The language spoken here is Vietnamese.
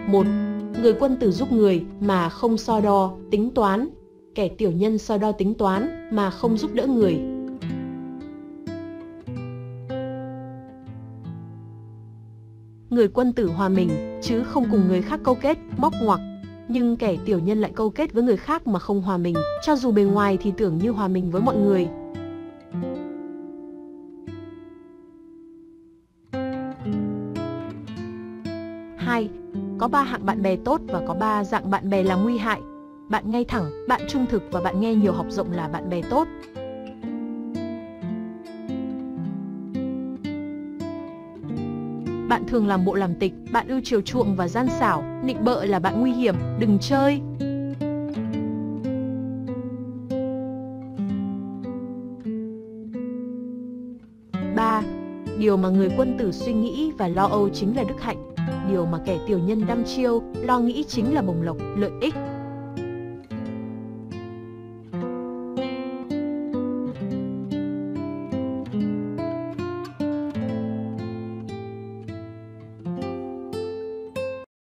1. Người quân tử giúp người mà không so đo, tính toán. Kẻ tiểu nhân so đo tính toán mà không giúp đỡ người. Người quân tử hòa mình, chứ không cùng người khác câu kết, móc ngoặc. Nhưng kẻ tiểu nhân lại câu kết với người khác mà không hòa mình, cho dù bề ngoài thì tưởng như hòa mình với mọi người. Hai, có 3 hạng bạn bè tốt và có 3 dạng bạn bè là nguy hại. Bạn ngay thẳng, bạn trung thực và bạn nghe nhiều học rộng là bạn bè tốt. Bạn thường làm bộ làm tịch, bạn ưa chiều chuộng và gian xảo, nịnh bợ là bạn nguy hiểm, đừng chơi. Ba, điều mà người quân tử suy nghĩ và lo âu chính là đức hạnh. Điều mà kẻ tiểu nhân đăm chiêu, lo nghĩ chính là bổng lộc, lợi ích.